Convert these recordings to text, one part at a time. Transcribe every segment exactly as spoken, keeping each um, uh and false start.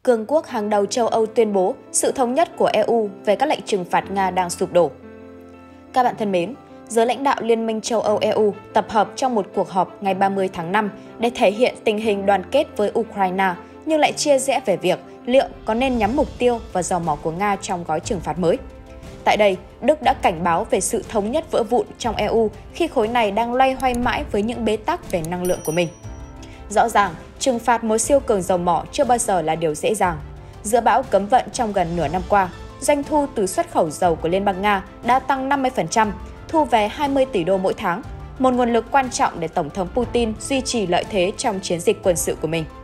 Cường quốc hàng đầu châu Âu tuyên bố sự thống nhất của e u về các lệnh trừng phạt Nga đang sụp đổ. Các bạn thân mến, giới lãnh đạo Liên minh châu Âu e u tập hợp trong một cuộc họp ngày ba mươi tháng năm để thể hiện tình hình đoàn kết với Ukraine, nhưng lại chia rẽ về việc liệu có nên nhắm mục tiêu vào dầu mỏ của Nga trong gói trừng phạt mới. Tại đây, Đức đã cảnh báo về sự thống nhất vỡ vụn trong e u khi khối này đang loay hoay mãi với những bế tắc về năng lượng của mình. Rõ ràng, trừng phạt một siêu cường dầu mỏ chưa bao giờ là điều dễ dàng. Giữa bão cấm vận trong gần nửa năm qua, doanh thu từ xuất khẩu dầu của Liên bang Nga đã tăng năm mươi phần trăm, thu về hai mươi tỷ đô mỗi tháng, một nguồn lực quan trọng để Tổng thống Putin duy trì lợi thế trong chiến dịch quân sự của mình.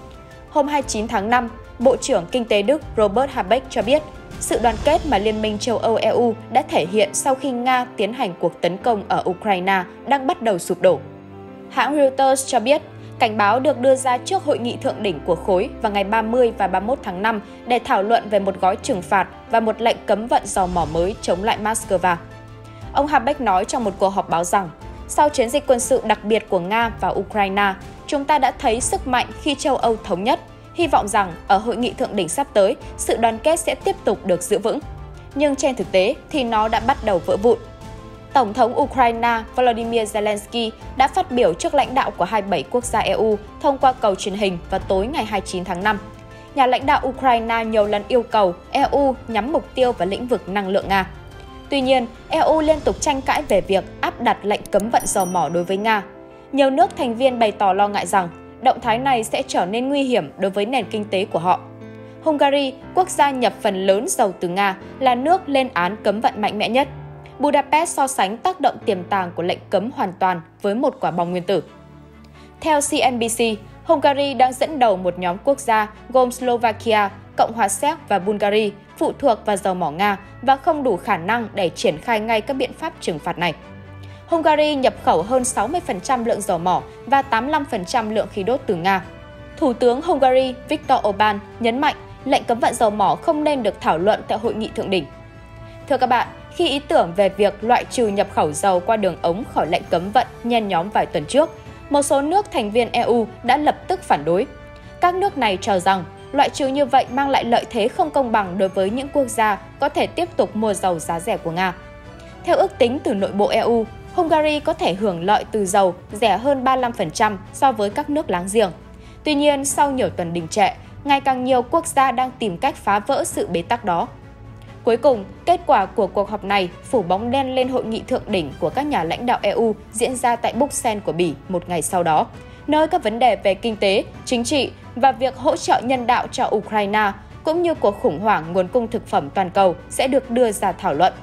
Hôm hai mươi chín tháng năm, Bộ trưởng Kinh tế Đức Robert Habeck cho biết, sự đoàn kết mà Liên minh châu Âu e u đã thể hiện sau khi Nga tiến hành cuộc tấn công ở Ukraine đang bắt đầu sụp đổ. Hãng Reuters cho biết, cảnh báo được đưa ra trước hội nghị thượng đỉnh của khối vào ngày ba mươi và ba mươi mốt tháng năm để thảo luận về một gói trừng phạt và một lệnh cấm vận dầu mỏ mới chống lại Moscow. Ông Habeck nói trong một cuộc họp báo rằng, sau chiến dịch quân sự đặc biệt của Nga và Ukraine, chúng ta đã thấy sức mạnh khi châu Âu thống nhất, hy vọng rằng ở hội nghị thượng đỉnh sắp tới, sự đoàn kết sẽ tiếp tục được giữ vững. Nhưng trên thực tế thì nó đã bắt đầu vỡ vụn. Tổng thống Ukraine Volodymyr Zelensky đã phát biểu trước lãnh đạo của hai mươi bảy quốc gia e u thông qua cầu truyền hình vào tối ngày hai mươi chín tháng năm. Nhà lãnh đạo Ukraine nhiều lần yêu cầu e u nhắm mục tiêu vào lĩnh vực năng lượng Nga. Tuy nhiên, e u liên tục tranh cãi về việc áp đặt lệnh cấm vận dầu mỏ đối với Nga. Nhiều nước thành viên bày tỏ lo ngại rằng động thái này sẽ trở nên nguy hiểm đối với nền kinh tế của họ. Hungary, quốc gia nhập phần lớn dầu từ Nga, là nước lên án cấm vận mạnh mẽ nhất. Budapest so sánh tác động tiềm tàng của lệnh cấm hoàn toàn với một quả bom nguyên tử. Theo xê en bê xê, Hungary đang dẫn đầu một nhóm quốc gia gồm Slovakia, Cộng hòa Séc và Bulgaria phụ thuộc vào dầu mỏ Nga và không đủ khả năng để triển khai ngay các biện pháp trừng phạt này. Hungary nhập khẩu hơn sáu mươi phần trăm lượng dầu mỏ và tám mươi lăm phần trăm lượng khí đốt từ Nga. Thủ tướng Hungary Viktor Orbán nhấn mạnh lệnh cấm vận dầu mỏ không nên được thảo luận tại hội nghị thượng đỉnh. Thưa các bạn, khi ý tưởng về việc loại trừ nhập khẩu dầu qua đường ống khỏi lệnh cấm vận nhen nhóm vài tuần trước, một số nước thành viên e u đã lập tức phản đối. Các nước này cho rằng loại trừ như vậy mang lại lợi thế không công bằng đối với những quốc gia có thể tiếp tục mua dầu giá rẻ của Nga. Theo ước tính từ nội bộ e u, Hungary có thể hưởng lợi từ dầu rẻ hơn ba mươi lăm phần trăm so với các nước láng giềng. Tuy nhiên, sau nhiều tuần đình trệ, ngày càng nhiều quốc gia đang tìm cách phá vỡ sự bế tắc đó. Cuối cùng, kết quả của cuộc họp này phủ bóng đen lên hội nghị thượng đỉnh của các nhà lãnh đạo e u diễn ra tại Bruxelles của Bỉ một ngày sau đó, nơi các vấn đề về kinh tế, chính trị và việc hỗ trợ nhân đạo cho Ukraine, cũng như cuộc khủng hoảng nguồn cung thực phẩm toàn cầu sẽ được đưa ra thảo luận.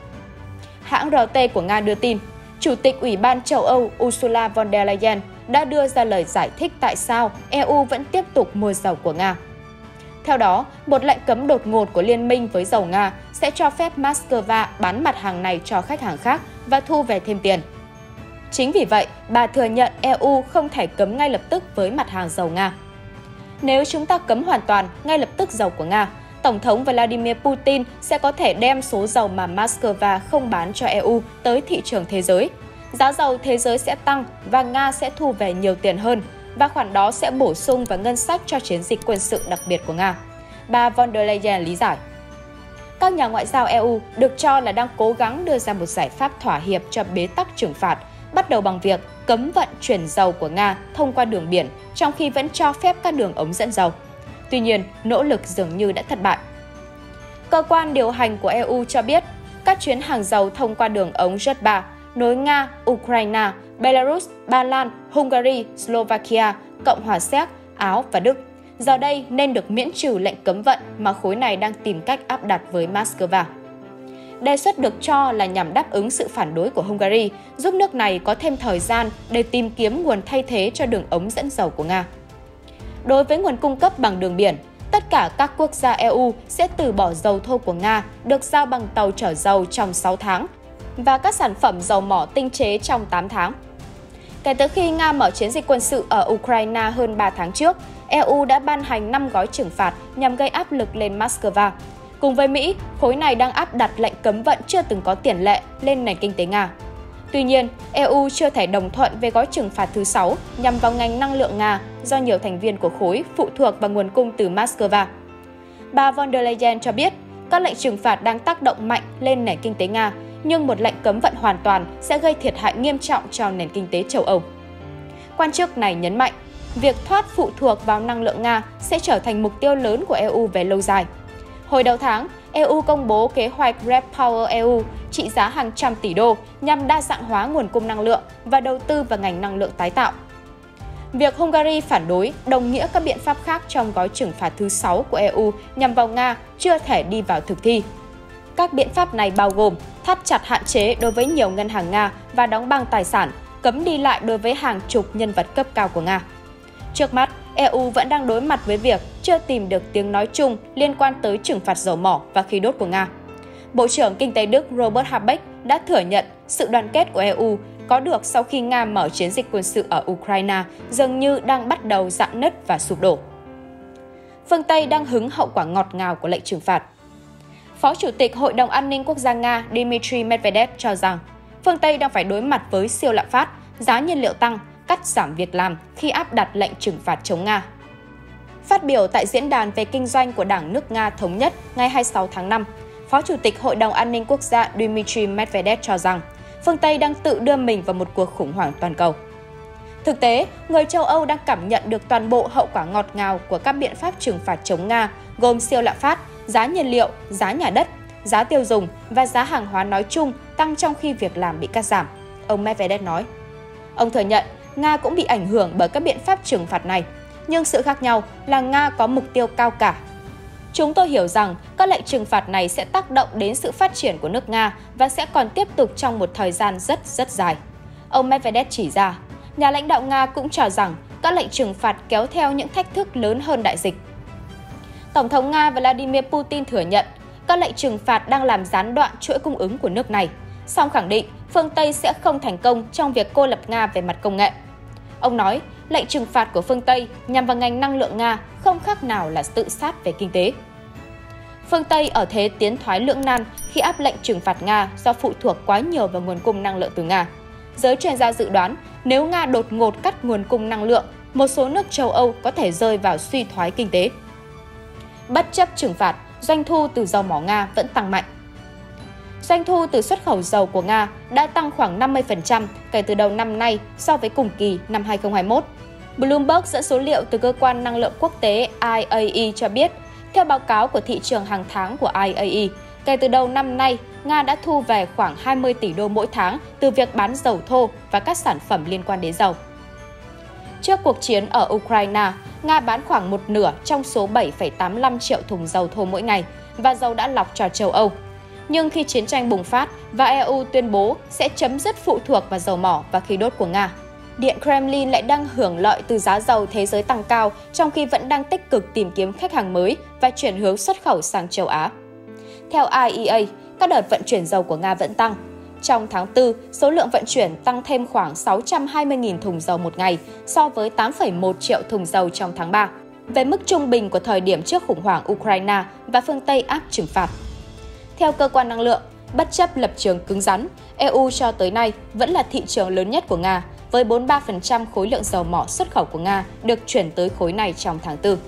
Hãng rờ tê của Nga đưa tin, Chủ tịch Ủy ban châu Âu Ursula von der Leyen đã đưa ra lời giải thích tại sao e u vẫn tiếp tục mua dầu của Nga. Theo đó, một lệnh cấm đột ngột của Liên minh với dầu Nga sẽ cho phép Moscow bán mặt hàng này cho khách hàng khác và thu về thêm tiền. Chính vì vậy, bà thừa nhận e u không thể cấm ngay lập tức với mặt hàng dầu Nga. Nếu chúng ta cấm hoàn toàn ngay lập tức dầu của Nga, Tổng thống Vladimir Putin sẽ có thể đem số dầu mà Moscow không bán cho e u tới thị trường thế giới. Giá dầu thế giới sẽ tăng và Nga sẽ thu về nhiều tiền hơn, và khoản đó sẽ bổ sung vào ngân sách cho chiến dịch quân sự đặc biệt của Nga. Bà von der Leyen lý giải. Các nhà ngoại giao e u được cho là đang cố gắng đưa ra một giải pháp thỏa hiệp cho bế tắc trừng phạt, bắt đầu bằng việc cấm vận chuyển dầu của Nga thông qua đường biển, trong khi vẫn cho phép các đường ống dẫn dầu. Tuy nhiên, nỗ lực dường như đã thất bại. Cơ quan điều hành của e u cho biết, các chuyến hàng dầu thông qua đường ống J ba nối Nga, Ukraine, Belarus, Ba Lan, Hungary, Slovakia, Cộng hòa Séc, Áo và Đức giờ đây nên được miễn trừ lệnh cấm vận mà khối này đang tìm cách áp đặt với Moscow. Đề xuất được cho là nhằm đáp ứng sự phản đối của Hungary, giúp nước này có thêm thời gian để tìm kiếm nguồn thay thế cho đường ống dẫn dầu của Nga. Đối với nguồn cung cấp bằng đường biển, tất cả các quốc gia e u sẽ từ bỏ dầu thô của Nga được giao bằng tàu chở dầu trong sáu tháng và các sản phẩm dầu mỏ tinh chế trong tám tháng. Kể từ khi Nga mở chiến dịch quân sự ở Ukraine hơn ba tháng trước, e u đã ban hành năm gói trừng phạt nhằm gây áp lực lên Moscow. Cùng với Mỹ, khối này đang áp đặt lệnh cấm vận chưa từng có tiền lệ lên nền kinh tế Nga. Tuy nhiên, e u chưa thể đồng thuận về gói trừng phạt thứ sáu nhằm vào ngành năng lượng Nga do nhiều thành viên của khối phụ thuộc vào nguồn cung từ Moscow. Bà von der Leyen cho biết các lệnh trừng phạt đang tác động mạnh lên nền kinh tế Nga, nhưng một lệnh cấm vận hoàn toàn sẽ gây thiệt hại nghiêm trọng cho nền kinh tế châu Âu. Quan chức này nhấn mạnh, việc thoát phụ thuộc vào năng lượng Nga sẽ trở thành mục tiêu lớn của e u về lâu dài. Hồi đầu tháng, e u công bố kế hoạch REPower e u trị giá hàng trăm tỷ đô nhằm đa dạng hóa nguồn cung năng lượng và đầu tư vào ngành năng lượng tái tạo. Việc Hungary phản đối đồng nghĩa các biện pháp khác trong gói trừng phạt thứ sáu của e u nhằm vào Nga chưa thể đi vào thực thi. Các biện pháp này bao gồm thắt chặt hạn chế đối với nhiều ngân hàng Nga và đóng băng tài sản, cấm đi lại đối với hàng chục nhân vật cấp cao của Nga. Trước mắt, e u vẫn đang đối mặt với việc chưa tìm được tiếng nói chung liên quan tới trừng phạt dầu mỏ và khí đốt của Nga. Bộ trưởng Kinh tế Đức Robert Habeck đã thừa nhận sự đoàn kết của e u có được sau khi Nga mở chiến dịch quân sự ở Ukraine dường như đang bắt đầu rạn nứt và sụp đổ. Phương Tây đang hứng hậu quả ngọt ngào của lệnh trừng phạt. Phó Chủ tịch Hội đồng An ninh Quốc gia Nga Dmitry Medvedev cho rằng phương Tây đang phải đối mặt với siêu lạm phát, giá nhiên liệu tăng, cắt giảm việc làm khi áp đặt lệnh trừng phạt chống Nga. Phát biểu tại Diễn đàn về Kinh doanh của Đảng nước Nga Thống nhất ngày hai mươi sáu tháng năm, Phó Chủ tịch Hội đồng An ninh Quốc gia Dmitry Medvedev cho rằng phương Tây đang tự đưa mình vào một cuộc khủng hoảng toàn cầu. Thực tế, người châu Âu đang cảm nhận được toàn bộ hậu quả ngọt ngào của các biện pháp trừng phạt chống Nga, gồm siêu lạm phát, giá nhiên liệu, giá nhà đất, giá tiêu dùng và giá hàng hóa nói chung tăng trong khi việc làm bị cắt giảm, ông Medvedev nói. Ông thừa nhận Nga cũng bị ảnh hưởng bởi các biện pháp trừng phạt này, nhưng sự khác nhau là Nga có mục tiêu cao cả. Chúng tôi hiểu rằng các lệnh trừng phạt này sẽ tác động đến sự phát triển của nước Nga và sẽ còn tiếp tục trong một thời gian rất rất dài. Ông Medvedev chỉ ra, nhà lãnh đạo Nga cũng cho rằng các lệnh trừng phạt kéo theo những thách thức lớn hơn đại dịch. Tổng thống Nga Vladimir Putin thừa nhận các lệnh trừng phạt đang làm gián đoạn chuỗi cung ứng của nước này, song khẳng định phương Tây sẽ không thành công trong việc cô lập Nga về mặt công nghệ. Ông nói, lệnh trừng phạt của phương Tây nhằm vào ngành năng lượng Nga không khác nào là tự sát về kinh tế. Phương Tây ở thế tiến thoái lưỡng nan khi áp lệnh trừng phạt Nga do phụ thuộc quá nhiều vào nguồn cung năng lượng từ Nga. Giới chuyên gia dự đoán, nếu Nga đột ngột cắt nguồn cung năng lượng, một số nước châu Âu có thể rơi vào suy thoái kinh tế. Bất chấp trừng phạt, doanh thu từ dầu mỏ Nga vẫn tăng mạnh. Doanh thu từ xuất khẩu dầu của Nga đã tăng khoảng năm mươi phần trăm kể từ đầu năm nay so với cùng kỳ năm hai nghìn không trăm hai mươi mốt. Bloomberg dẫn số liệu từ cơ quan năng lượng quốc tế I A E cho biết, theo báo cáo của thị trường hàng tháng của I A E, kể từ đầu năm nay, Nga đã thu về khoảng hai mươi tỷ đô mỗi tháng từ việc bán dầu thô và các sản phẩm liên quan đến dầu. Trước cuộc chiến ở Ukraine, Nga bán khoảng một nửa trong số bảy phẩy tám mươi lăm triệu thùng dầu thô mỗi ngày và dầu đã lọc cho châu Âu. Nhưng khi chiến tranh bùng phát và e u tuyên bố sẽ chấm dứt phụ thuộc vào dầu mỏ và khí đốt của Nga, Điện Kremlin lại đang hưởng lợi từ giá dầu thế giới tăng cao trong khi vẫn đang tích cực tìm kiếm khách hàng mới và chuyển hướng xuất khẩu sang châu Á. Theo I E A, các đợt vận chuyển dầu của Nga vẫn tăng. Trong tháng tư, số lượng vận chuyển tăng thêm khoảng sáu trăm hai mươi nghìn thùng dầu một ngày so với tám phẩy một triệu thùng dầu trong tháng ba, về mức trung bình của thời điểm trước khủng hoảng Ukraine và phương Tây áp trừng phạt. Theo cơ quan năng lượng, bất chấp lập trường cứng rắn, e u cho tới nay vẫn là thị trường lớn nhất của Nga, với bốn mươi ba phần trăm khối lượng dầu mỏ xuất khẩu của Nga được chuyển tới khối này trong tháng tư.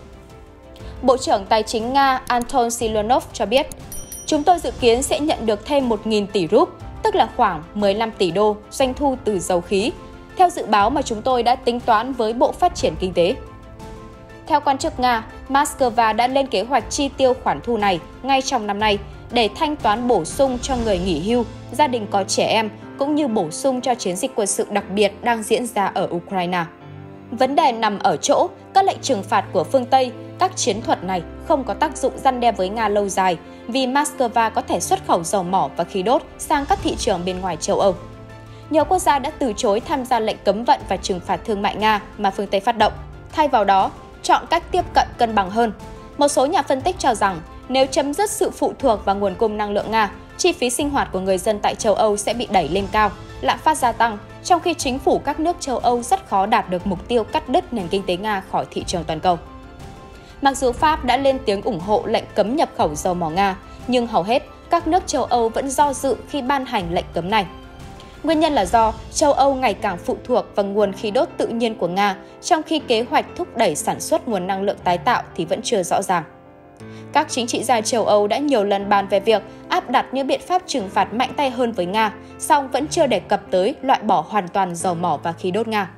Bộ trưởng Tài chính Nga Anton Silonov cho biết, chúng tôi dự kiến sẽ nhận được thêm một nghìn tỷ rúp, tức là khoảng mười lăm tỷ đô doanh thu từ dầu khí, theo dự báo mà chúng tôi đã tính toán với Bộ Phát triển Kinh tế. Theo quan chức Nga, Moscow đã lên kế hoạch chi tiêu khoản thu này ngay trong năm nay để thanh toán bổ sung cho người nghỉ hưu, gia đình có trẻ em, cũng như bổ sung cho chiến dịch quân sự đặc biệt đang diễn ra ở Ukraine. Vấn đề nằm ở chỗ, các lệnh trừng phạt của phương Tây, các chiến thuật này không có tác dụng răn đe với Nga lâu dài vì Moscow có thể xuất khẩu dầu mỏ và khí đốt sang các thị trường bên ngoài châu Âu. Nhiều quốc gia đã từ chối tham gia lệnh cấm vận và trừng phạt thương mại Nga mà phương Tây phát động. Thay vào đó, chọn cách tiếp cận cân bằng hơn. Một số nhà phân tích cho rằng nếu chấm dứt sự phụ thuộc vào nguồn cung năng lượng Nga, chi phí sinh hoạt của người dân tại châu Âu sẽ bị đẩy lên cao, lạm phát gia tăng, trong khi chính phủ các nước châu Âu rất khó đạt được mục tiêu cắt đứt nền kinh tế Nga khỏi thị trường toàn cầu. Mặc dù Pháp đã lên tiếng ủng hộ lệnh cấm nhập khẩu dầu mỏ Nga, nhưng hầu hết các nước châu Âu vẫn do dự khi ban hành lệnh cấm này. Nguyên nhân là do châu Âu ngày càng phụ thuộc vào nguồn khí đốt tự nhiên của Nga, trong khi kế hoạch thúc đẩy sản xuất nguồn năng lượng tái tạo thì vẫn chưa rõ ràng. Các chính trị gia châu Âu đã nhiều lần bàn về việc áp đặt những biện pháp trừng phạt mạnh tay hơn với Nga, song vẫn chưa đề cập tới loại bỏ hoàn toàn dầu mỏ và khí đốt Nga.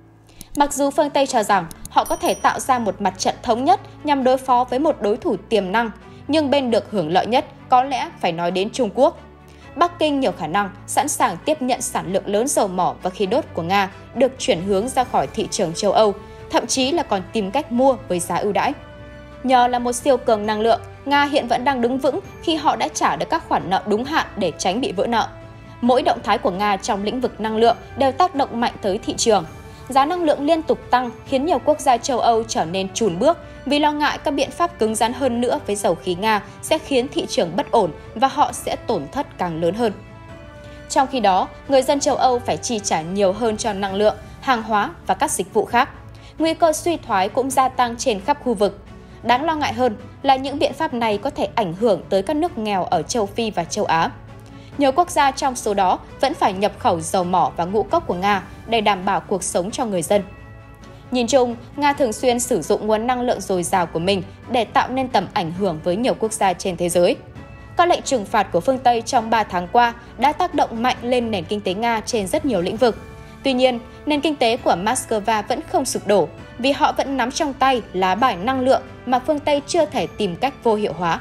Mặc dù phương Tây cho rằng họ có thể tạo ra một mặt trận thống nhất nhằm đối phó với một đối thủ tiềm năng, nhưng bên được hưởng lợi nhất có lẽ phải nói đến Trung Quốc. Bắc Kinh nhiều khả năng sẵn sàng tiếp nhận sản lượng lớn dầu mỏ và khí đốt của Nga được chuyển hướng ra khỏi thị trường châu Âu, thậm chí là còn tìm cách mua với giá ưu đãi. Nhờ là một siêu cường năng lượng, Nga hiện vẫn đang đứng vững khi họ đã trả được các khoản nợ đúng hạn để tránh bị vỡ nợ. Mỗi động thái của Nga trong lĩnh vực năng lượng đều tác động mạnh tới thị trường. Giá năng lượng liên tục tăng khiến nhiều quốc gia châu Âu trở nên chùn bước vì lo ngại các biện pháp cứng rắn hơn nữa với dầu khí Nga sẽ khiến thị trường bất ổn và họ sẽ tổn thất càng lớn hơn. Trong khi đó, người dân châu Âu phải chi trả nhiều hơn cho năng lượng, hàng hóa và các dịch vụ khác. Nguy cơ suy thoái cũng gia tăng trên khắp khu vực. Đáng lo ngại hơn là những biện pháp này có thể ảnh hưởng tới các nước nghèo ở châu Phi và châu Á. Nhiều quốc gia trong số đó vẫn phải nhập khẩu dầu mỏ và ngũ cốc của Nga để đảm bảo cuộc sống cho người dân. Nhìn chung, Nga thường xuyên sử dụng nguồn năng lượng dồi dào của mình để tạo nên tầm ảnh hưởng với nhiều quốc gia trên thế giới. Các lệnh trừng phạt của phương Tây trong ba tháng qua đã tác động mạnh lên nền kinh tế Nga trên rất nhiều lĩnh vực. Tuy nhiên, nền kinh tế của Moscow vẫn không sụp đổ vì họ vẫn nắm trong tay lá bài năng lượng mà phương Tây chưa thể tìm cách vô hiệu hóa.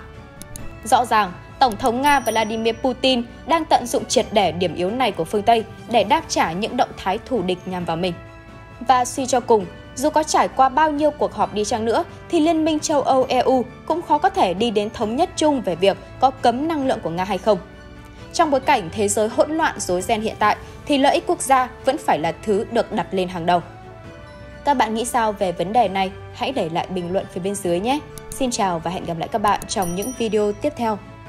Rõ ràng, Tổng thống Nga Vladimir Putin đang tận dụng triệt để điểm yếu này của phương Tây để đáp trả những động thái thù địch nhằm vào mình. Và suy cho cùng, dù có trải qua bao nhiêu cuộc họp đi chăng nữa, thì Liên minh châu Âu E U cũng khó có thể đi đến thống nhất chung về việc có cấm năng lượng của Nga hay không. Trong bối cảnh thế giới hỗn loạn rối ren hiện tại, thì lợi ích quốc gia vẫn phải là thứ được đặt lên hàng đầu. Các bạn nghĩ sao về vấn đề này? Hãy để lại bình luận phía bên dưới nhé! Xin chào và hẹn gặp lại các bạn trong những video tiếp theo.